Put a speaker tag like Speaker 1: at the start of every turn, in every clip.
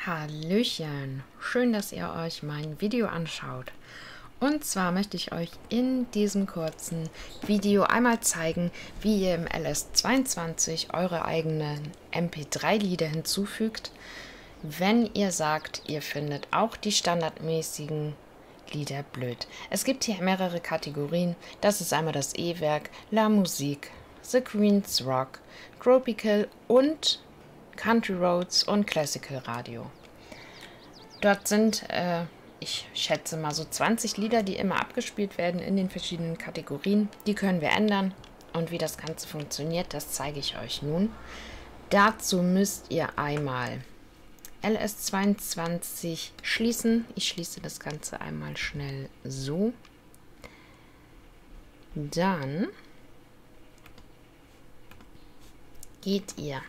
Speaker 1: Hallöchen, schön, dass ihr euch mein Video anschaut. Und zwar möchte ich euch in diesem kurzen Video einmal zeigen, wie ihr im LS22 eure eigenen MP3-Lieder hinzufügt, wenn ihr sagt, ihr findet auch die standardmäßigen Lieder blöd. Es gibt hier mehrere Kategorien. Das ist einmal das E-Werk, La Musique, The Queen's Rock, Tropical und Country Roads und Classical Radio. Dort sind, ich schätze mal so 20 Lieder, die immer abgespielt werden in den verschiedenen Kategorien. Die können wir ändern und wie das Ganze funktioniert, das zeige ich euch nun. Dazu müsst ihr einmal LS22 schließen. Ich schließe das Ganze einmal schnell so. Dann geht ihr.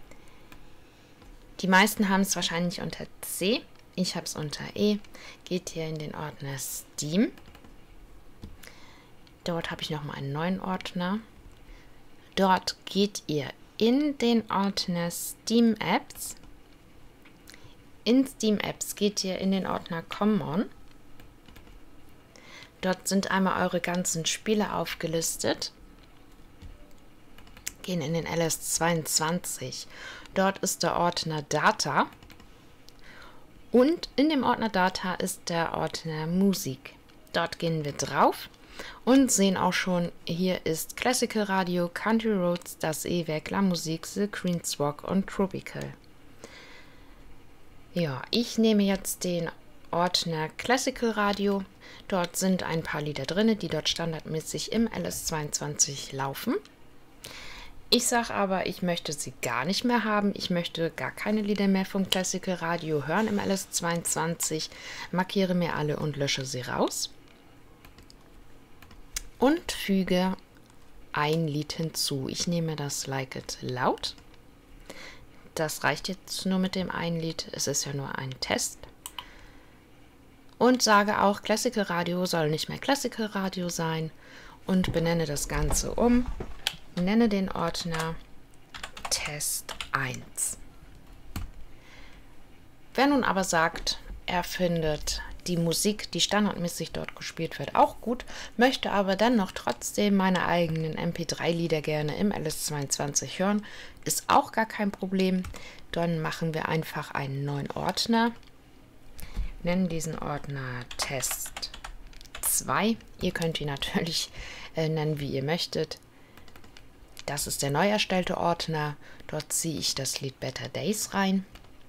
Speaker 1: Die meisten haben es wahrscheinlich unter C. Ich habe es unter E. Geht ihr in den Ordner Steam. Dort habe ich nochmal einen neuen Ordner. Dort geht ihr in den Ordner Steam Apps. In Steam Apps geht ihr in den Ordner Common. Dort sind einmal eure ganzen Spiele aufgelistet. Gehen in den LS22. Dort ist der Ordner Data. Und in dem Ordner Data ist der Ordner Musik. Dort gehen wir drauf und sehen auch schon, hier ist Classical Radio, Country Roads, das E-Werk, La Musique, The Queen's Rock und Tropical. Ja, ich nehme jetzt den Ordner Classical Radio. Dort sind ein paar Lieder drin, die dort standardmäßig im LS22 laufen. Ich sage aber, ich möchte sie gar nicht mehr haben. Ich möchte gar keine Lieder mehr vom Classical Radio hören im LS22. Markiere mir alle und lösche sie raus. Und füge ein Lied hinzu. Ich nehme das Like It Loud. Das reicht jetzt nur mit dem einen Lied. Es ist ja nur ein Test. Und sage auch, Classical Radio soll nicht mehr Classical Radio sein. Und benenne das Ganze um. Nenne den Ordner Test 1. Wer nun aber sagt, er findet die Musik, die standardmäßig dort gespielt wird, auch gut, möchte aber dann noch trotzdem meine eigenen MP3-Lieder gerne im LS22 hören, ist auch gar kein Problem. Dann machen wir einfach einen neuen Ordner, nennen diesen Ordner Test 2. Ihr könnt ihn natürlich nennen, wie ihr möchtet. Das ist der neu erstellte Ordner. Dort ziehe ich das Lied Better Days rein.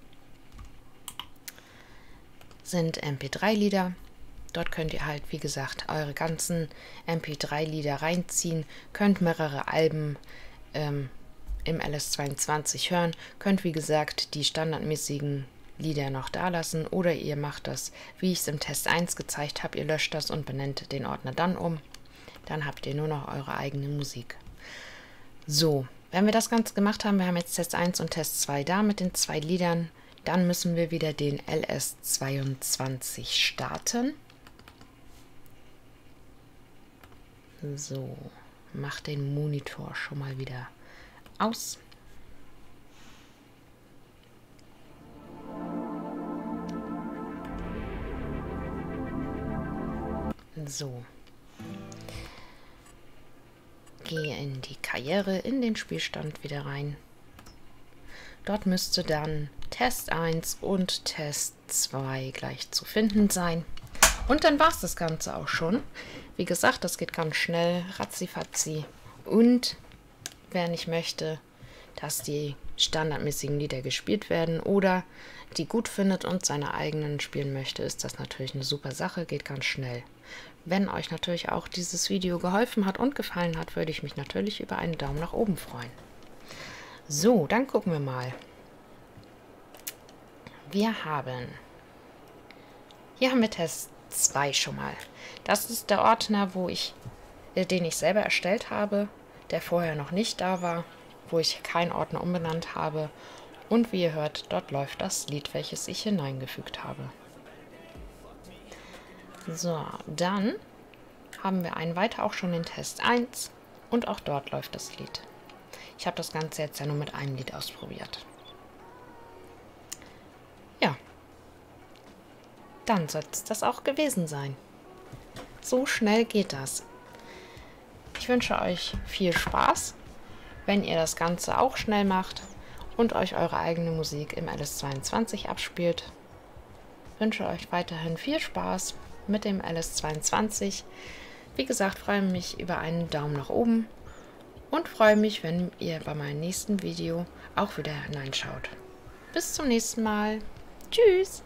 Speaker 1: Sind MP3-Lieder. Dort könnt ihr halt, wie gesagt, eure ganzen MP3-Lieder reinziehen. Könnt mehrere Alben im LS22 hören. Könnt, wie gesagt, die standardmäßigen Lieder noch da lassen. Oder ihr macht das, wie ich es im Test 1 gezeigt habe. Ihr löscht das und benennt den Ordner dann um. Dann habt ihr nur noch eure eigene Musik. So, wenn wir das Ganze gemacht haben, wir haben jetzt Test 1 und Test 2 da mit den zwei Liedern, dann müssen wir wieder den LS22 starten. So, mach den Monitor schon mal wieder aus. So. Gehe in die Karriere, in den Spielstand wieder rein. Dort müsste dann Test 1 und Test 2 gleich zu finden sein. Und dann war es das Ganze auch schon. Wie gesagt, das geht ganz schnell, ratzifatzi. Und wer nicht möchte, dass die standardmäßigen Lieder gespielt werden oder die gut findet und seine eigenen spielen möchte, ist das natürlich eine super Sache, geht ganz schnell. Wenn euch natürlich auch dieses Video geholfen hat und gefallen hat, würde ich mich natürlich über einen Daumen nach oben freuen. So, dann gucken wir mal. Hier haben wir Test 2 schon mal. Das ist der Ordner, den ich selber erstellt habe, der vorher noch nicht da war, wo ich keinen Ordner umbenannt habe. Und wie ihr hört, dort läuft das Lied, welches ich hineingefügt habe. So, dann haben wir weiter auch schon den Test 1 und auch dort läuft das Lied. Ich habe das Ganze jetzt ja nur mit einem Lied ausprobiert. Ja, dann soll es das auch gewesen sein. So schnell geht das. Ich wünsche euch viel Spaß, wenn ihr das Ganze auch schnell macht und euch eure eigene Musik im LS22 abspielt. Ich wünsche euch weiterhin viel Spaß mit dem LS22. Wie gesagt, freue mich über einen Daumen nach oben und freue mich, wenn ihr bei meinem nächsten Video auch wieder hineinschaut. Bis zum nächsten Mal. Tschüss!